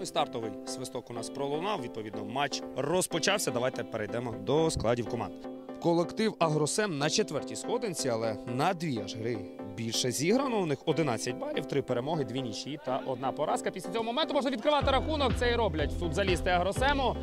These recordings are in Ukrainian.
і стартовий свисток у нас пролунав, відповідно, матч розпочався. Давайте перейдемо до складів команд. Колектив «Агросем» на 4-й сходинці, але на 2 аж гри більше зіграно. У них 11 балів, 3 перемоги, 2 нічиї та 1 поразка. Після цього моменту можна відкривати рахунок. Це і роблять футзалісти «Агросему».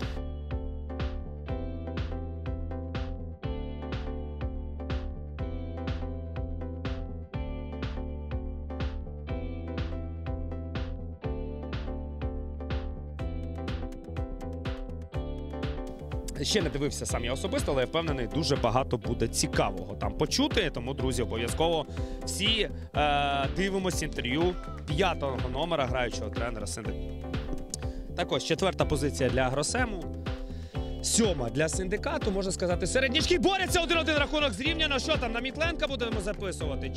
Ще не дивився сам я особисто, але я впевнений, дуже багато буде цікавого там почути. Тому, друзі, обов'язково всі дивимося інтерв'ю 5-го номера граючого тренера «Синдикату». Також 4-та позиція для «Агросему». 7-ма для «Синдикату». Можна сказати, середнячки борються. 1-1 рахунок зрівняно. Що там, на Мітленка будемо записувати?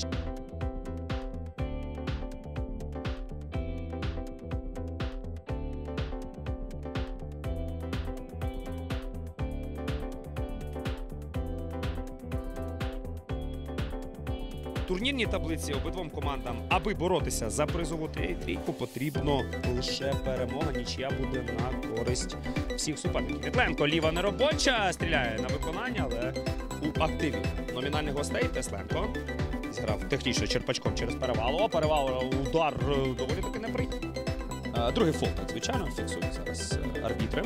В турнірній таблиці обидвом командам, аби боротися за призову трійку, потрібно лише перемога. Нічия буде на користь всіх суперників. Мітленко ліва неробоча, стріляє на виконання, але у активі номінальних гостей Тесленко зіграв технічно черпачком через Перевалова. Перевалова удар доволі таки неприємний. Другий фол, так, звичайно, фіксують зараз арбітри.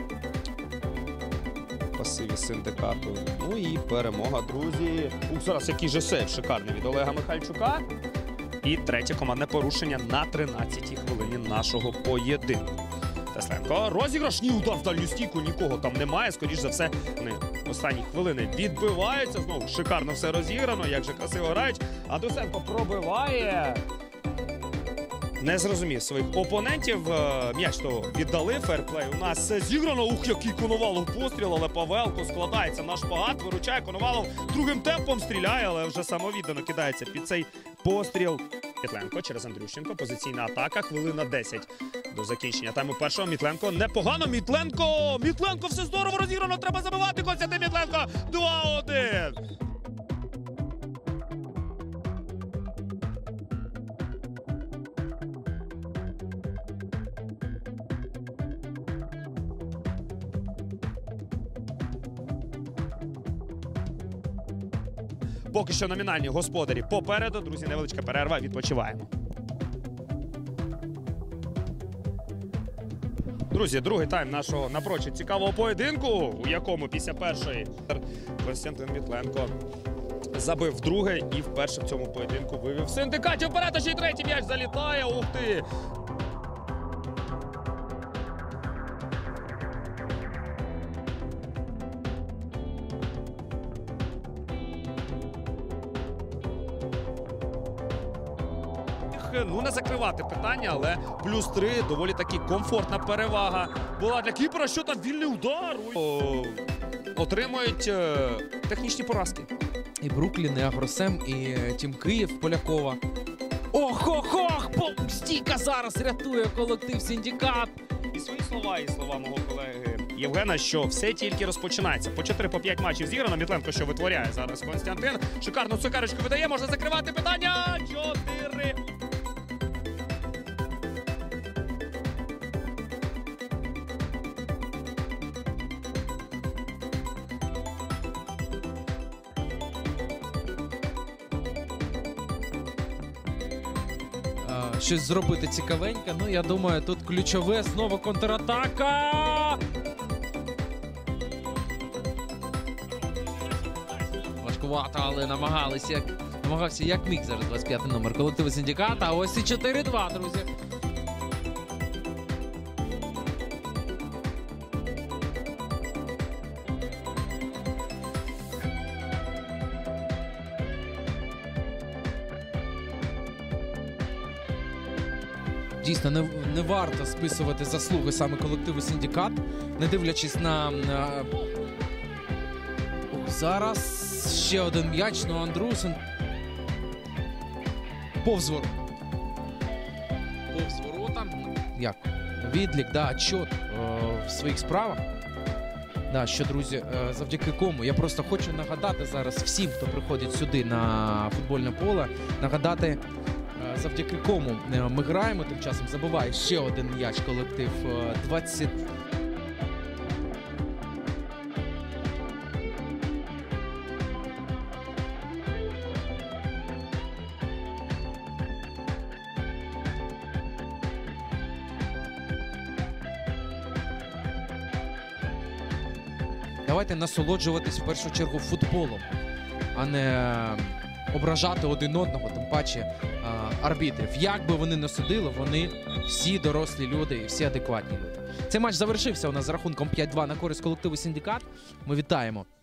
Пасиві «Синдикату». Ну і перемога, друзі. Зараз який же сейв шикарний від Олега Михальчука. І третє командне порушення на 13-й хвилині нашого поєдинку. Тесленко. Розіграш, ні, удар в дальню стійку, нікого там немає. Скоріш за все, вони останні хвилини відбиваються. Знову шикарно все розіграно, як же красиво грають. А Дусенко пробиває. Не зрозумів своїх опонентів. М'яч то віддали, ферплей у нас зіграно. Ух, який Коновалов постріл, але Павелко складається на шпагат, виручає. Коновалов другим темпом стріляє, але вже самовіддано кидається під цей постріл. Мітленко через Андрющенко. Позиційна атака. Хвилина 10 до закінчення тайму першого. Мітленко непогано. Мітленко! Мітленко, все здорово розіграно. Треба забивати. Костянтин Мітленко. 2-1. Поки що номінальні господарі попереду. Друзі, невеличка перерва. Відпочиваємо. Друзі, другий тайм нашого напрочуд цікавого поєдинку, у якому після першої Костянтин Мітленко забив вдруге і вперше в цьому поєдинку вивів «Синдикатів» вперед, а ще й третій м'яч залітає. Ух ти! Ну, не закривати питання, але +3, доволі таки комфортна перевага була для Кіпра. Що там, вільний удар? Отримують технічні поразки. І Бруклін, і «Агросем», і Тім Київ Полякова. Ох-ох-ох! Стійка зараз рятує колектив «Синдикат». І свої слова, і слова мого колеги Євгена, що все тільки розпочинається. По 4-5 матчів зіграно. Мітленко, що витворяє зараз Костянтин. Шикарну цукерочку видає, можна закривати питання. 4. Щось зробити цікавеньке. Ну, я думаю, тут ключове. Знову контратака. Важкувато, але намагався як міг зараз 25-й номер колективу «Синдикат». А ось і 4-2, друзі. Дійсно, не варто списувати заслуги саме колективу «Синдикат», не дивлячись на... Зараз ще один м'яч, ну Андрусен. Повз ворота. Як? Відлік, да, отчет в своїх справах. Да, що, друзі, завдяки кому. Я просто хочу нагадати зараз всім, хто приходить сюди на футбольне поле, нагадати завдяки кому ми граємо. Тим часом забиває ще один м'яч колектив 20. Давайте насолоджуватись в першу чергу футболом, а не ображати один одного, тим паче арбітрів. Як би вони не судили, вони всі дорослі люди і всі адекватні люди. Цей матч завершився у нас з рахунком 5-2 на користь колективу «Синдикат». Ми вітаємо